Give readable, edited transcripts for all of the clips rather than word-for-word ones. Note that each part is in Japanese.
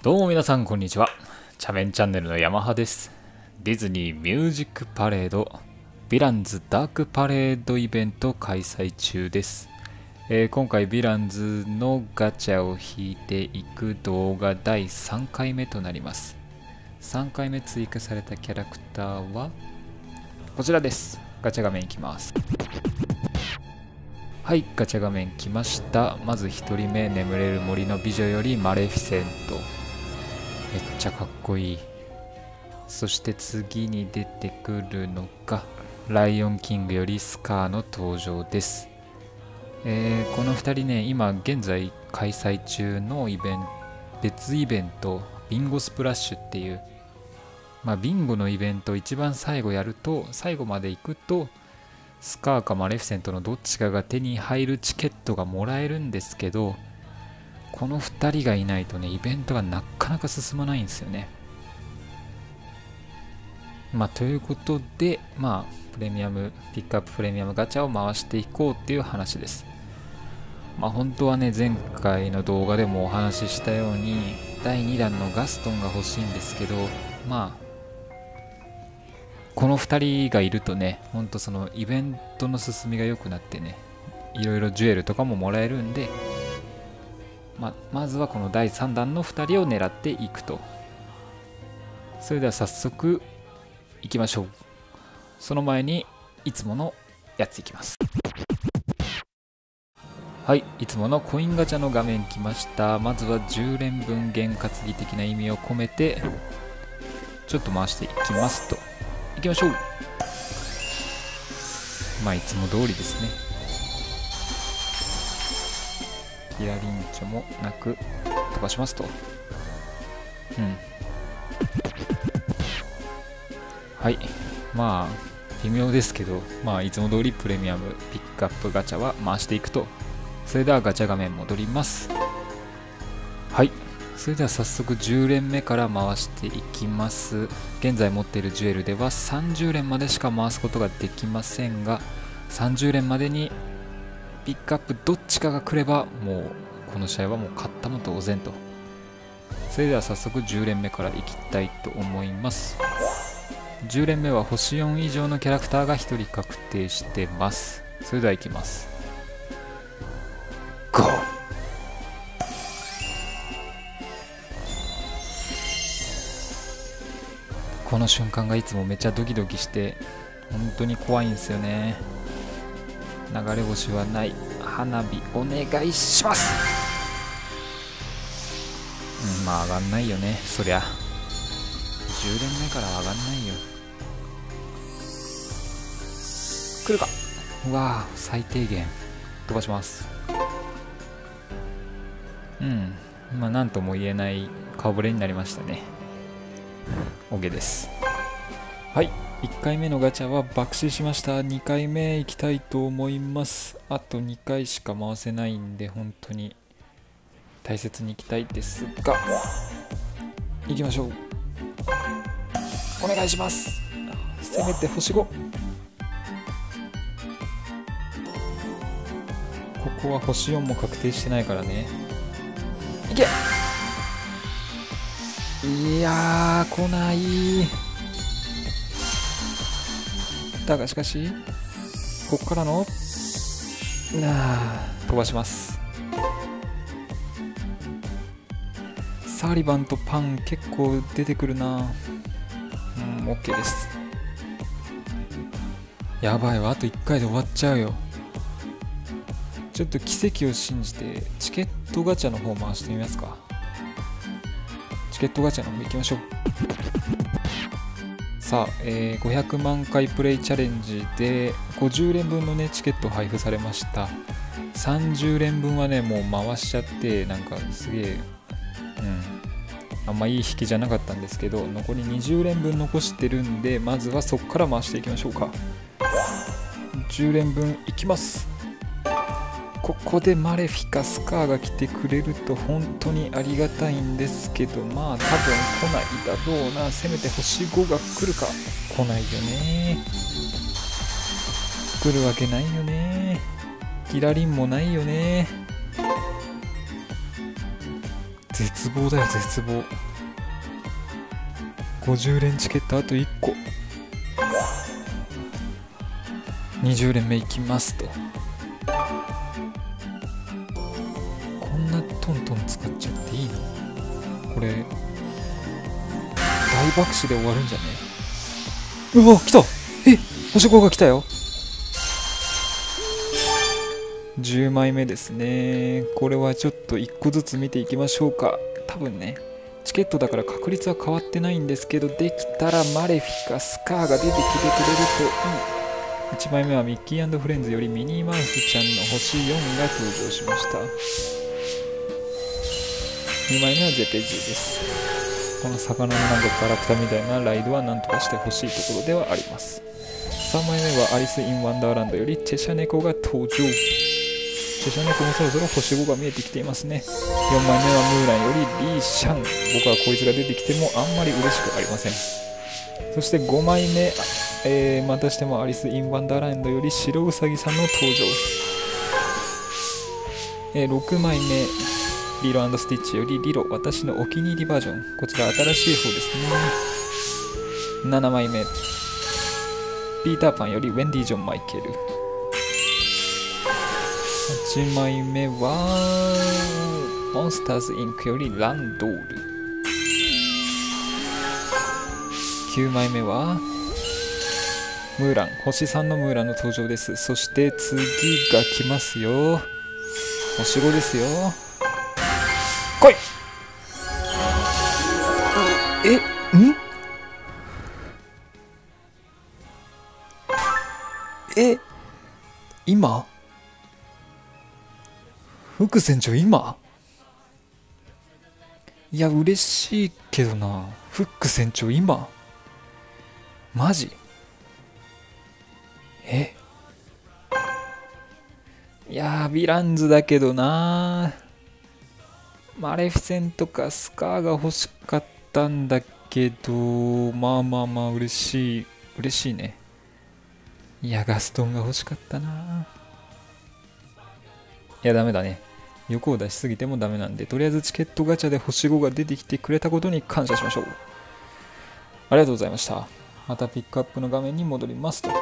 どうも皆さんこんにちは。チャメンチャンネルのヤマハです。ディズニーミュージックパレードヴィランズダークパレードイベント開催中です。今回ヴィランズのガチャを引いていく動画第3回目となります。3回目追加されたキャラクターはこちらです。ガチャ画面いきます。はい、ガチャ画面来ました。まず1人目、眠れる森の美女よりマレフィセント。めっちゃかっこいい。そして次に出てくるのがライオンキングよりスカーの登場です。この2人ね、今現在開催中の別イベントビンゴスプラッシュっていう、ビンゴのイベント一番最後やると、最後まで行くとスカーかマレフィセントのどっちかが手に入るチケットがもらえるんですけど、この2人がいないとね、イベントがなかなか進まないんですよね。ということで、プレミアム、ピックアッププレミアムガチャを回していこうっていう話です。本当はね、前回の動画でもお話ししたように、第2弾のガストンが欲しいんですけど、この2人がいるとね、ほんとそのイベントの進みが良くなってね、いろいろジュエルとかももらえるんで、まずはこの第3弾の2人を狙っていくと。それでは早速いきましょう。その前にいつものやついきます。はい、いつものコインガチャの画面来ました。まずは10連分験担ぎ的な意味を込めてちょっと回していきますと。いきましょう。いつも通りですね。キラリンチョもなく飛ばしますと。はい、微妙ですけど、いつも通りプレミアムピックアップガチャは回していくと。それではガチャ画面戻ります。はい、それでは早速10連目から回していきます。現在持っているジュエルでは30連までしか回すことができませんが、30連までにピックアップどっちかが来れば、もうこの試合はもう勝ったも同然と。それでは早速10連目からいきたいと思います。10連目は星4以上のキャラクターが1人確定してます。それではいきます。ゴー。この瞬間がいつもめっちゃドキドキして本当に怖いんですよね。流れ星はない。花火お願いします。上がんないよね、そりゃ。10連目から上がんないよ。来るか。うわー、最低限飛ばします。なんとも言えない顔ぶれになりましたね。OK です。はい、1回目のガチャは爆死しました。2回目いきたいと思います。あと2回しか回せないんで本当に大切にいきたいですが、いきましょう。お願いします。せめて星5。ここは星4も確定してないからね。いけ。いやー、来ない。だがしかしここからの飛ばします。サリバンとパン結構出てくるな。OK です。やばいわ、あと1回で終わっちゃうよ。ちょっと奇跡を信じてチケットガチャの方回してみますか。チケットガチャの方行きましょう。さあ、500万回プレイチャレンジで50連分のねチケット配布されました。30連分はねもう回しちゃって、なんかすげえあんまいい引きじゃなかったんですけど、残り20連分残してるんで、まずはそこから回していきましょうか。10連分いきます。ここでマレフィかスカーが来てくれると本当にありがたいんですけど、多分来ないだろうな。せめて星5が来るか。来ないよね。来るわけないよね。キラリンもないよね。 絶望だよ絶望。50連チケットあと1個。20連目いきますと。こんなトントン使っちゃっていいの？これ大爆死で終わるんじゃね？うわ来た。星5が来たよ。10枚目ですね。これはちょっと1個ずつ見ていきましょうか。多分ねチケットだから確率は変わってないんですけど、できたらマレフィかスカーが出てきてくれるといい。1枚目はミッキー&フレンズよりミニーマウスちゃんの星4が登場しました。2枚目はゼペジーです。この魚のなんかガラクタみたいなライドは何とかしてほしいところではあります。3枚目はアリス・イン・ワンダーランドよりチェシャネコが登場。チェシャネコもそろそろ星5が見えてきていますね。4枚目はムーランよりリーシャン。僕はこいつが出てきてもあんまり嬉しくありません。そして5枚目、またしてもアリス・イン・ワンダーランドより白ウサギさんの登場。6枚目リロ&スティッチよりリロ、私のお気に入りバージョン。こちら新しい方ですね。7枚目ピーターパンよりウェンディ・ジョン・マイケル。8枚目はモンスターズ・インクよりランドール。9枚目はムーラン、星3のムーランの登場です。そして次が来ますよ。星5ですよ。来い。今フック船長今、いや嬉しいけどな。フック船長今マジ？いやーヴィランズだけどな。マレフィセントかスカーが欲しかったんだけど、まあ嬉しいね。いやガストンが欲しかったな。いやダメだね、欲を出しすぎてもダメなんで、とりあえずチケットガチャで星5が出てきてくれたことに感謝しましょう。ありがとうございました。またピックアップの画面に戻りますと。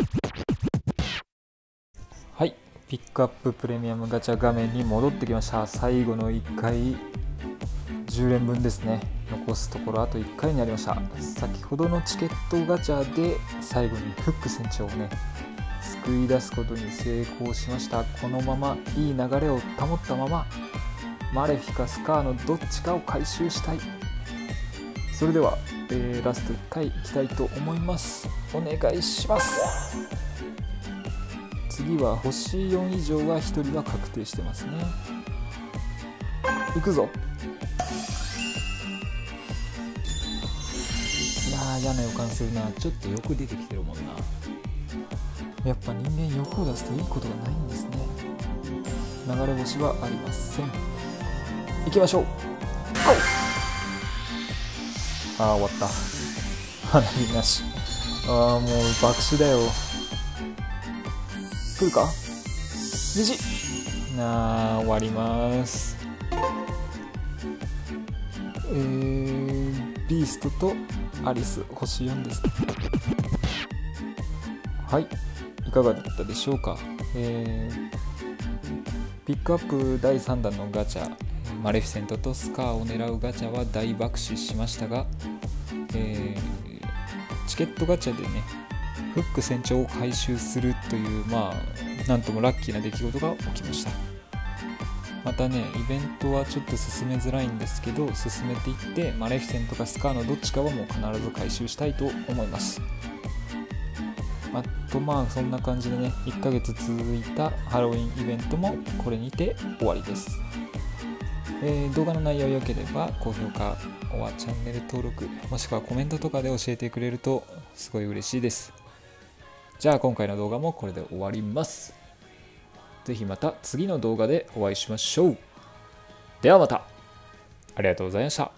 はい、ピックアッププレミアムガチャ画面に戻ってきました。最後の1回10連分ですね。残すところあと1回になりました。先ほどのチケットガチャで最後にフック船長をね救い出すことに成功しました。このままいい流れを保ったままマレフィかスカーのどっちかを回収したい。それでは、ラスト1回いきたいと思います。お願いします。次は星4以上は1人は確定してますね。いくぞ。いやー嫌な予感するな。ちょっと欲出てきてるもんな。やっぱ人間欲を出すといいことがないんですね。流れ星はありません。行きましょう。ああ終わった。花火なし。ああもう爆死だよ。来るか虹。終わります。ビーストとアリス星4です。はい、いかがだったでしょうか。ピックアップ第3弾のガチャ、マレフィセントとスカーを狙うガチャは大爆死しましたが、チケットガチャでねフック船長を回収するというなんともラッキーな出来事が起きました。またねイベントはちょっと進めづらいんですけど、進めていってマレフィセントかスカーのどっちかはもう必ず回収したいと思います。あとそんな感じでね1ヶ月続いたハロウィンイベントもこれにて終わりです。動画の内容良ければ高評価はチャンネル登録もしくはコメントとかで教えてくれるとすごい嬉しいです。じゃあ今回の動画もこれで終わります。ぜひまた次の動画でお会いしましょう。ではまた。ありがとうございました。